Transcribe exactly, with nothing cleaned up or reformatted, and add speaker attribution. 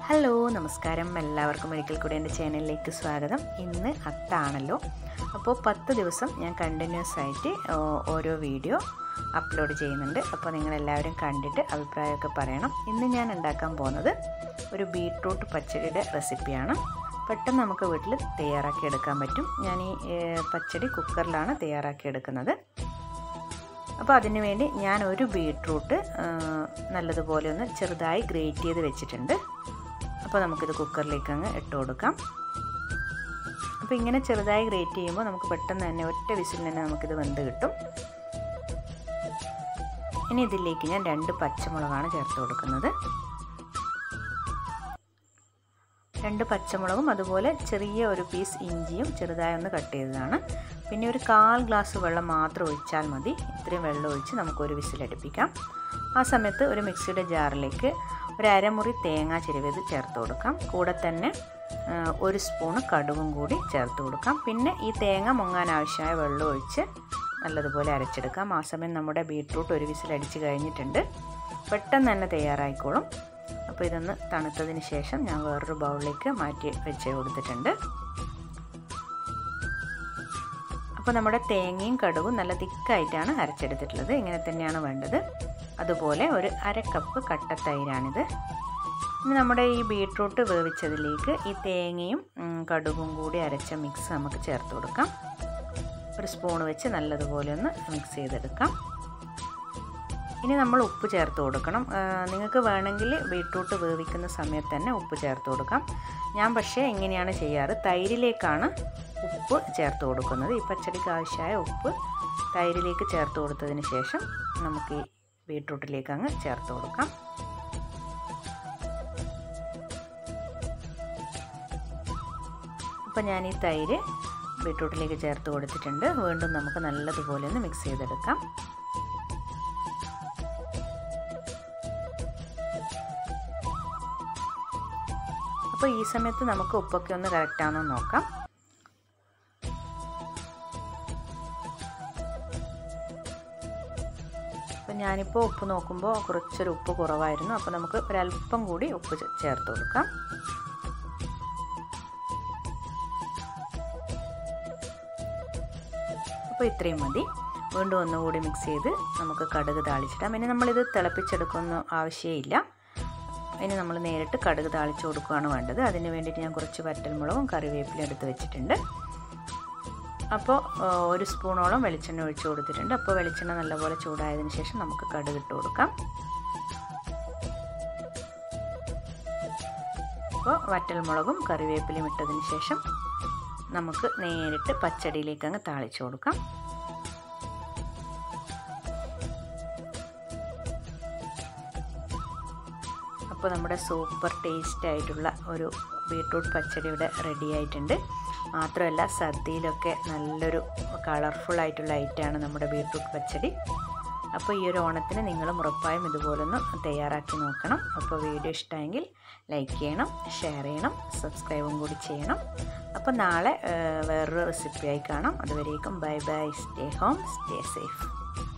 Speaker 1: Hello നമസ്കാരം, എല്ലാവർക്കും ഒരിക്കൽ കൂടി എൻ്റെ ചാനലിലേക്ക് സ്വാഗതം. ഇന്ന് അത്താണല്ലോ, അപ്പോൾ പത്ത് ദിവസം ഞാൻ കണ്ടിന്യൂസ് ആയിട്ട് ഓരോ വീഡിയോ അപ്ലോഡ് ചെയ്യുന്നുണ്ട്. അപ്പോൾ നിങ്ങളെല്ലാവരും കണ്ടിട്ട് അഭിപ്രായമൊക്കെ പറയണം. ഇന്ന് ഞാൻ ഉണ്ടാക്കാൻ പോകുന്നത് ഒരു ബീട്രൂട്ട് പച്ചടിയുടെ റെസിപ്പിയാണ്. പെട്ടെന്ന് നമുക്ക് വീട്ടിൽ തയ്യാറാക്കി എടുക്കാൻ പറ്റും. ഞാൻ ഈ പച്ചടി കുക്കറിലാണ് തയ്യാറാക്കി എടുക്കുന്നത്. അപ്പോൾ അതിനു വേണ്ടി ഞാൻ ഒരു ബീട്രൂട്ട് നല്ലതുപോലെ ഒന്ന് ചെറുതായി ഗ്രേറ്റ് ചെയ്ത് വെച്ചിട്ടുണ്ട്. അപ്പോൾ നമുക്കിത് കുക്കറിലേക്ക് അങ്ങ് ഇട്ട് കൊടുക്കാം. അപ്പോൾ ഇങ്ങനെ ചെറുതായി ഗ്രേറ്റ് ചെയ്യുമ്പോൾ നമുക്ക് പെട്ടെന്ന് തന്നെ ഒറ്റ വിസിൽ തന്നെ നമുക്കിത് വെന്ത് കിട്ടും. ഇനി ഇതിലേക്ക് ഞാൻ രണ്ട് പച്ചമുളകാണ് ചേർത്ത് കൊടുക്കുന്നത്. രണ്ട് പച്ചമുളകും അതുപോലെ ചെറിയ ഒരു പീസ് ഇഞ്ചിയും ചെറുതായി ഒന്ന് കട്ട് ചെയ്തതാണ്. പിന്നെ ഒരു കാൽ ഗ്ലാസ് വെള്ളം മാത്രം ഒഴിച്ചാൽ മതി. ഇത്രയും വെള്ളം ഒഴിച്ച് നമുക്കൊരു വിസിലടുപ്പിക്കാം. ആ സമയത്ത് ഒരു മിക്സിയുടെ ജാറിലേക്ക് ഒരു അരമുറി തേങ്ങ ചിരവിയത് ചേർത്ത് കൊടുക്കാം. കൂടെ തന്നെ ഒരു സ്പൂണ് കടുകും കൂടി ചേർത്ത് കൊടുക്കാം. പിന്നെ ഈ തേങ്ങ മുങ്ങാൻ ആവശ്യമായ വെള്ളം ഒഴിച്ച് നല്ലതുപോലെ അരച്ചെടുക്കാം. ആ സമയം നമ്മുടെ ബീട്രൂട്ട് ഒരു വിസിലടിച്ച് കഴിഞ്ഞിട്ടുണ്ട്. പെട്ടെന്ന് തന്നെ തയ്യാറായിക്കോളും. അപ്പോൾ ഇതൊന്ന് തണുത്തതിന് ശേഷം ഞാൻ വേറൊരു ബൗളിലേക്ക് മാറ്റി വെച്ച് കൊടുത്തിട്ടുണ്ട്. അപ്പോൾ നമ്മുടെ തേങ്ങയും കടുകും നല്ല തിക്കായിട്ടാണ് അരച്ചെടുത്തിട്ടുള്ളത്. ഇങ്ങനെ തന്നെയാണ് വേണ്ടത്. അതുപോലെ ഒരു അര കപ്പ് കട്ട തൈരാണിത്. ഇനി നമ്മുടെ ഈ ബീട്രൂട്ട് വേവിച്ചതിലേക്ക് ഈ തേങ്ങയും കടുകും കൂടി അരച്ച മിക്സ് നമുക്ക് ചേർത്ത് കൊടുക്കാം. ഒരു സ്പൂൺ വെച്ച് നല്ലതുപോലെ ഒന്ന് മിക്സ് ചെയ്തെടുക്കാം. ഇനി നമ്മൾ ഉപ്പ് ചേർത്ത് കൊടുക്കണം. നിങ്ങൾക്ക് വേണമെങ്കിൽ ബീട്രൂട്ട് വേവിക്കുന്ന സമയത്ത് തന്നെ ഉപ്പ് ചേർത്ത് കൊടുക്കാം. ഞാൻ പക്ഷേ ഇങ്ങനെയാണ് ചെയ്യാറ്. തൈരിലേക്കാണ് ഉപ്പ് ചേർത്ത് കൊടുക്കുന്നത്. ഈ പച്ചടിക്ക് ആവശ്യമായ ഉപ്പ് തൈരിലേക്ക് ചേർത്ത് കൊടുത്തതിന് ശേഷം നമുക്ക് ഈ ബീട്രൂട്ടിലേക്ക് അങ്ങ് ചേർത്ത് കൊടുക്കാം. അപ്പോൾ ഞാൻ ഈ തൈര് ബീട്രൂട്ടിലേക്ക് ചേർത്ത് കൊടുത്തിട്ടുണ്ട്. വീണ്ടും നമുക്ക് നല്ലതുപോലെ ഒന്ന് മിക്സ് ചെയ്തെടുക്കാം. അപ്പോൾ ഈ സമയത്ത് നമുക്ക് ഉപ്പൊക്കെ ഒന്ന് കറക്റ്റാണോ നോക്കാം. അപ്പോൾ ഞാനിപ്പോൾ ഉപ്പ് നോക്കുമ്പോൾ കുറച്ചൊരു ഉപ്പ് കുറവായിരുന്നു. അപ്പോൾ നമുക്ക് ഒരല്പം കൂടി ഉപ്പ് ചേർത്ത് കൊടുക്കാം. അപ്പോൾ ഇത്രയും മതി. വീണ്ടും ഒന്നുകൂടി മിക്സ് ചെയ്ത് നമുക്ക് കടുക് താളിച്ചിടാം. ഇനി നമ്മളിത് തിളപ്പിച്ചെടുക്കുന്ന ആവശ്യമില്ല. ഇനി നമ്മൾ നേരിട്ട് കടുക് താളിച്ച് കൊടുക്കുകയാണ് വേണ്ടത്. അതിന് വേണ്ടിയിട്ട് ഞാൻ കുറച്ച് വറ്റൽമുളകും കറിവേപ്പിലും എടുത്ത് വെച്ചിട്ടുണ്ട്. അപ്പോൾ ഒരു സ്പൂണോളം വെളിച്ചെണ്ണ ഒഴിച്ച് കൊടുത്തിട്ടുണ്ട്. അപ്പോൾ വെളിച്ചെണ്ണ നല്ലപോലെ ചൂടായതിനു ശേഷം നമുക്ക് കടുക് ഇട്ട് കൊടുക്കാം. അപ്പോൾ വറ്റൽമുളകും കറിവേപ്പിലും ഇട്ടതിന് ശേഷം നമുക്ക് നേരിട്ട് പച്ചടിയിലേക്ക് അങ്ങ് താളിച്ച് കൊടുക്കാം. അപ്പോൾ നമ്മുടെ സൂപ്പർ ടേസ്റ്റ് ആയിട്ടുള്ള ഒരു ബീട്രൂട്ട് പച്ചടി ഇവിടെ റെഡി ആയിട്ടുണ്ട്. മാത്രമല്ല സദ്യയിലൊക്കെ നല്ലൊരു കളർഫുൾ ആയിട്ടുള്ള ഐറ്റമാണ് നമ്മുടെ ബീട്രൂട്ട് പച്ചടി. അപ്പോൾ ഈ ഒരു ഓണത്തിന് നിങ്ങളും ഉറപ്പായും ഇതുപോലൊന്ന് തയ്യാറാക്കി നോക്കണം. അപ്പോൾ വീഡിയോ ഇഷ്ടമെങ്കിൽ ലൈക്ക് ചെയ്യണം, ഷെയർ ചെയ്യണം, സബ്സ്ക്രൈബും കൂടി ചെയ്യണം. അപ്പോൾ നാളെ വേറൊരു റെസിപ്പിയായി കാണാം. അതുവരേക്കും bye bye, stay home, stay safe.